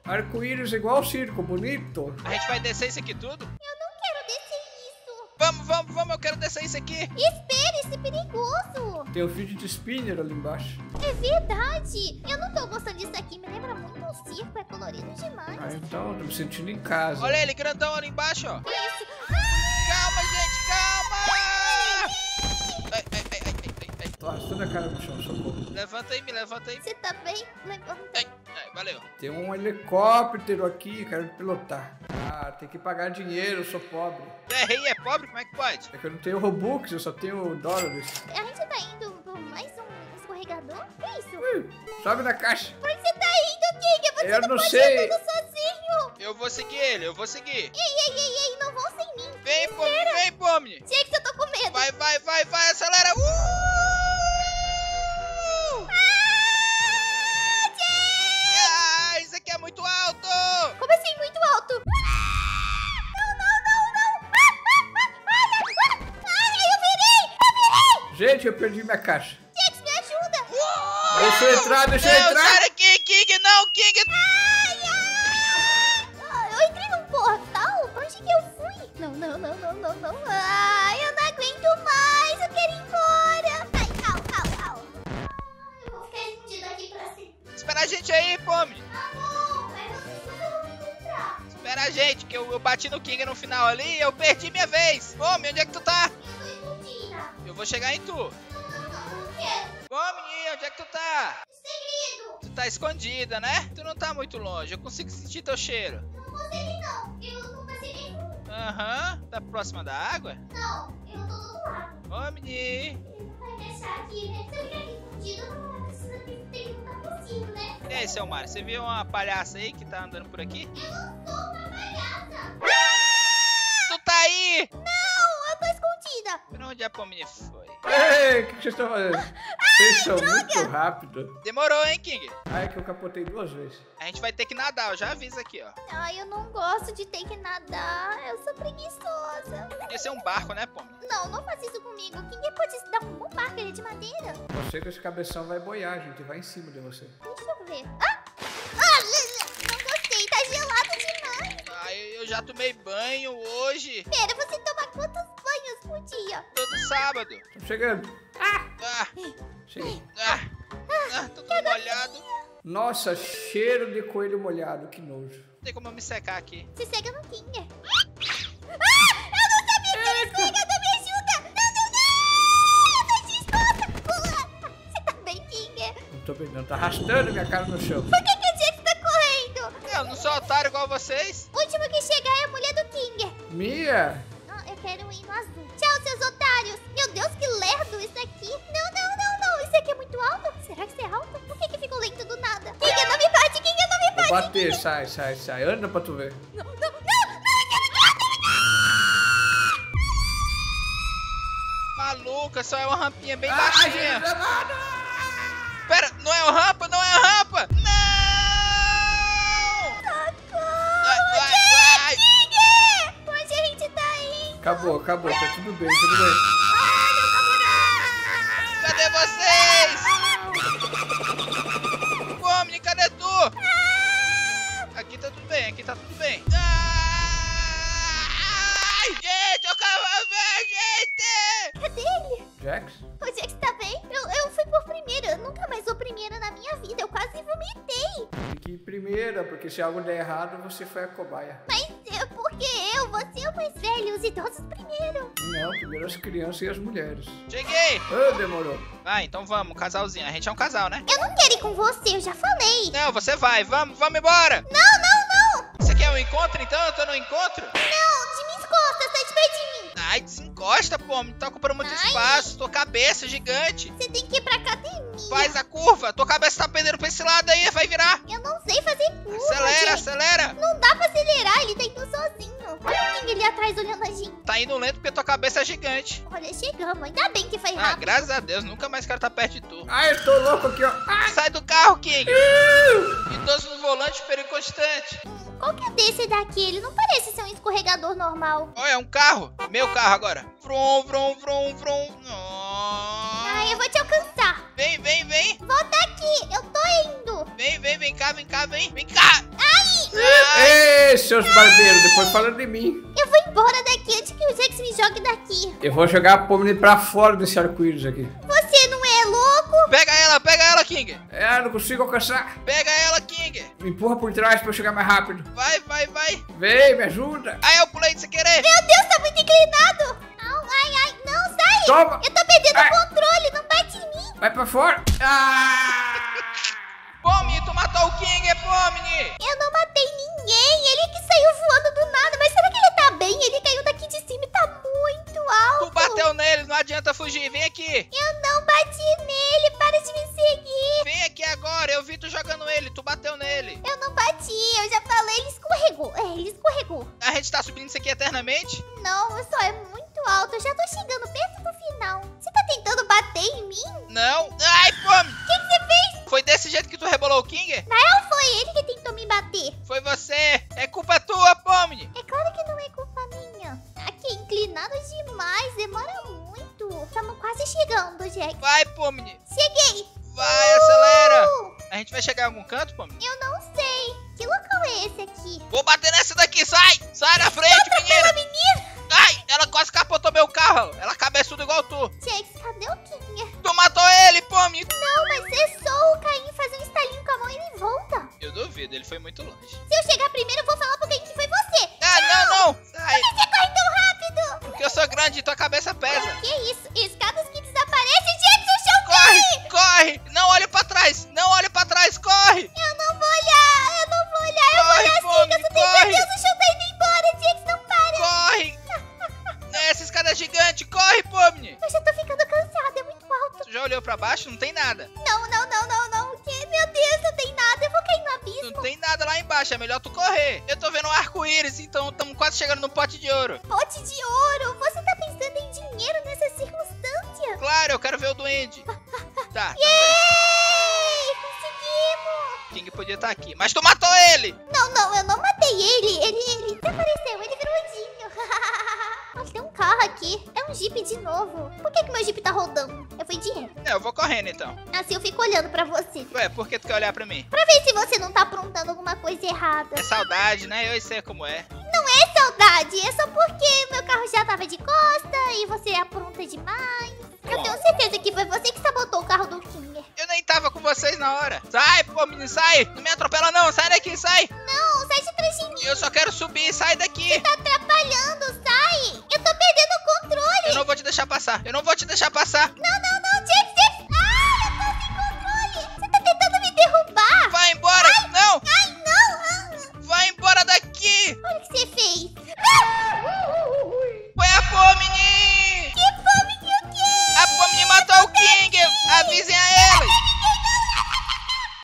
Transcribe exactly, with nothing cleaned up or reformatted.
Arco-íris igual o circo, bonito. A gente vai descer isso aqui tudo? Eu não quero descer isso. Vamos, vamos, vamos, eu quero descer isso aqui. Espere, isso é perigoso. Tem o fidget spinner ali embaixo. É verdade. Eu não tô gostando disso aqui. Me lembra muito um circo. É colorido demais. Ah, então, tô me sentindo em casa. Olha ele, grandão ali embaixo, ó. Isso. Calma, gente, calma! Ai, ai, ai, ai, ai, ai. Tô arrastando a cara no chão, socorro. Levanta aí, me levanta aí. Você tá bem? Levanta. Ai, ai, valeu. Tem um helicóptero aqui, quero pilotar. Ah, tem que pagar dinheiro, eu sou pobre. É rei, é pobre, como é que pode? É que eu não tenho Robux, eu só tenho dólares. A gente tá indo por mais um escorregador? Que é isso? Ui, sobe na caixa. Pra onde você tá indo, King? Você Eu não não pode sei. ir tudo sozinho. Eu vou seguir ele, eu vou seguir. Ei, ei, ei, ei, não vão sem mim. Vem, Pomni, vem, Pomni. Gente, eu tô com medo. Vai, vai, vai, vai, acelera. Uh! Ah, gente! Ah, isso aqui é muito alto. Como assim, muito alto? Ah! Não, não, não, não. Ah, ah, ah, olha, ah, ai, eu virei, eu virei. Gente, eu perdi minha caixa. Gente, me ajuda. Uh! Deixa eu entrar, deixa eu Não, entrar. sai daqui, King, não, King. Ai, ai. Ah, eu entrei num portal? Pra onde que eu fui? Não, não, não, não, não, não. Ai, eu não aguento mais. Eu quero ir embora. Ai, au, au, au. Ai, eu vou ficar escondido aqui pra sempre. Espera a gente aí, Pomni. Tá bom, mas vocês nunca vão me encontrar. Espera a gente, que eu, eu bati no King no final ali e eu perdi minha vez. Pomni, onde é que tu tá? Eu tô escondida. Eu vou chegar em tu. Não, não, não, não quero. Pomni, onde é que tu tá? Segredo. Tu tá escondida, né? Tu não tá muito longe, eu consigo sentir teu cheiro. Não consegui, não. Eu não passei nem por... Aham, tá próxima da água? Não, eu tô do outro lado. Pomni. Ele não vai me achar aqui, né? Se eu ficar aqui escondido, não precisa ter que não tá possível, né? E aí, seu Mário, você viu uma palhaça aí que tá andando por aqui? Eu não sou uma palhaça. Tu tá aí! Não, eu tô escondida. Pra onde a Pomni foi? Ei, o que que vocês estão fazendo? Vocês são muito rápidos. Demorou, hein, King? Ah, é que eu capotei duas vezes. A gente vai ter que nadar, eu já aviso aqui, ó. Ai, eu não gosto de ter que nadar. Eu sou preguiçosa. Podia ser um barco, né, Pomni? Não, não faz isso comigo. Quem pode dar um bom barco? Ele é de madeira. Você com esse cabeção vai boiar, gente. Vai em cima de você. Deixa eu ver. Ah! Ah, não gostei. Tá gelado demais. Ah, eu eu já tomei banho hoje, Pera, você toma quantos banhos por dia? todo sábado. Tô chegando. Ah, Cheguei. ah, ah, tô todo molhado. Nossa, cheiro de coelho molhado. Que nojo. Não tem como eu me secar aqui. Se cega no Kinger. Ah! Eu não sabia que era escorregador. Me ajuda! Não, não, não! Não te escuta! Você tá bem, Kinger? Não tô bem, não. Tá arrastando minha cara no chão. Por que, que o Jax tá correndo? Eu não sou otário igual vocês. O último que chegar é a mulher do Kinger. Mia! Ah, eu quero ir no azul. Tchau, seus otários. Meu Deus, que lerdo isso aqui. Não, não, não, não. Isso aqui é muito alto? Será que isso é alto? Por que, que ficou lento do nada? Kinger, não me bate. Kinger, não me Vou bate. bater, sai, sai, sai. Anda pra tu ver. Não, não, não. Não, Maluca, só é uma rampinha bem Ai, baixinha. Jesus amado! Pera, não é uma rampa, não é a rampa. Não! Vai, vai, vai. Kinger! Onde a gente tá indo? Acabou, acabou. Tá tudo bem, tudo bem. Cadê vocês? Pomni, cadê tu? Aqui tá tudo bem, aqui tá tudo bem. Ai, gente, eu acabo de ver, gente! Cadê ele? Jax? O Jax tá bem? Eu, eu fui por primeiro. Eu nunca mais sou primeira na minha vida. Eu quase vomitei. Tem que ir primeira, porque se algo der errado, você foi a cobaia. Mas é porque eu, você é o mais velho, os idosos primeiro. Não, primeiro as crianças e as mulheres. Cheguei! Ah, demorou. Vai, então vamos, casalzinho. A gente é um casal, né? Eu não quero ir com você, eu já falei. Não, você vai, vamos, vamos embora! Não, não, não. Você quer um encontro então? Eu tô no encontro? Não, de minhas costas, sai de perto de mim. Ai, desencosta, pô, me tá ocupando muito Ai. espaço. Tua cabeça é gigante. Você tem que ir pra academia. Faz a curva, tua cabeça tá pendendo pra esse lado aí, vai virar. Eu não sei fazer curva, Acelera, gente. acelera. Não dá pra acelerar, ele tá indo sozinho. Olha o King ali atrás olhando a gente. Tá indo lento porque tua cabeça é gigante. Olha, chegamos. Ainda bem que foi Ah, rápido. graças a Deus, nunca mais quero estar perto de tu. Ai, eu tô louco aqui, ó. Ai, Sai do carro, King. Idoso no volante, perigo constante. Hum, qual que é desse daqui? Ele não parece ser um escorregador normal. Olha, é um carro. Meu carro agora. Vrum, vrum, vrum, vrum. Ai, eu vou te alcançar. Vem, vem, vem. Volta aqui, eu tô indo. Vem, vem, vem cá, vem cá, vem. Vem cá. Ai, seus barbeiros, depois fala de mim. Eu vou embora daqui antes que o Jax me jogue daqui. Eu vou jogar a Pomni pra fora desse arco-íris aqui. Você não é louco? Pega ela, pega ela, King. É, não consigo alcançar. Pega ela, King. Me empurra por trás pra eu chegar mais rápido. Vai, vai, vai. Vem, me ajuda. Aí eu pulei sem querer. Meu Deus, tá muito inclinado. Au, ai, ai, não, sai. Toma. Eu tô perdendo Ai. o controle, não bate em mim. Vai pra fora. Ah! Pomni, tu matou o King, Pomni. Eu não matei ninguém, ele que saiu voando do nada. Mas será que ele tá bem? Ele caiu daqui de cima e tá muito alto. Tu bateu nele, não adianta fugir. Vem aqui. Eu não bati nele, para de me seguir. Vem aqui agora, eu vi tu jogando ele, tu bateu nele. Eu não bati, eu já falei, ele escorregou. É, ele escorregou. A gente tá subindo isso aqui eternamente? Não, só é muito alto, eu já tô chegando perto do final. Você tá tentando bater em mim? Não. Ai, Pomni. O que, que você fez? Foi desse jeito que tu rebolou o King? Não, foi ele que tentou me bater. Foi você. É culpa tua, Pomni. É claro que não é culpa minha. Aqui é inclinado demais, demora muito. Estamos quase chegando, Jack. Vai, Pomni. Cheguei. Vai, acelera. Uh, A gente vai chegar em algum canto, Pomni? eu não sei. Que local é esse aqui? Vou bater nessa daqui, sai. Sai da frente, menina. Menina! Ai, ela quase capotou meu carro. Ela cabeçuda igual tu. Jax, cadê o King? Tu matou ele, Pomni. Não, mas é só o Caim fazer um estalinho com a mão e ele volta. Eu duvido, ele foi muito longe. Se eu chegar primeiro, eu vou falar pro Caim que foi você. Ah, não, não. Sai. Você corre tão rápido. Porque eu sou grande e tua cabeça pesa. Que isso? Escadas que desaparecem, Jax, o chão Corre, cai. corre. Não olhe pra trás. Não olhe pra trás, corre. Eu não vou olhar, eu não vou olhar. Eu vou Corre, olhar assim, Pomni, que eu só tenho corre. certeza, o chão tá indo embora, Jax, não para. Corre. Essa escada é gigante. Corre, Pomni. Eu já tô ficando cansada, é muito alto. Tu já olhou pra baixo? Não tem nada. Não, não, não, não, não. O quê? Meu Deus, não tem nada. Eu vou cair no abismo. Não tem nada lá embaixo. É melhor tu correr. Eu tô vendo um arco-íris, então estamos quase chegando no pote de ouro. Pote de ouro. Você tá pensando em dinheiro nessa circunstância? Claro, eu quero ver o duende. Tá. Yay! Conseguimos! King podia estar aqui. Mas tu matou ele. Não, não, eu não matei ele. Ele, ele desapareceu. Ele virou Edinho. Nossa, tem um carro aqui. É um Jeep de novo. Por que que meu Jeep tá rodando? Eu fui de ré. É, eu vou correndo então. Assim eu fico olhando pra você. Ué, por que tu quer olhar pra mim? Pra ver se você não tá aprontando alguma coisa errada. É saudade, né? Eu sei como é. Não é saudade. É só porque meu carro já tava de costa e você apronta demais. Eu tenho certeza que foi você que sabotou o carro do King. Eu nem tava com vocês na hora. Sai, pô, menino, sai. Não me atropela não. Sai daqui, sai. Não, sai de trás de mim. Eu só quero subir. Sai daqui. Tá atrapalhando, sai. Eu tô perdendo o controle. Eu não vou te deixar passar. Eu não vou te deixar passar. Não, não,